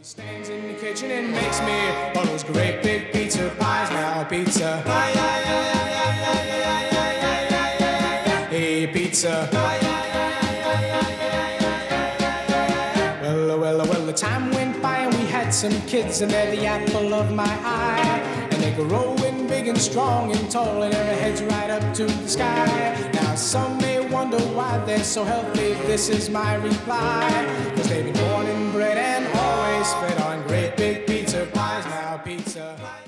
He stands in the kitchen and makes me all those great big pizza pies. Now pizza, hey pizza. Well, the time went by and we had some kids, and they're the apple of my eye. And they grow growing big and strong and tall, and their heads right up to the sky. Now some may wonder why they're so healthy. This is my reply: 'cause they've been born and bred and always fed on great big pizza pies. Now pizza.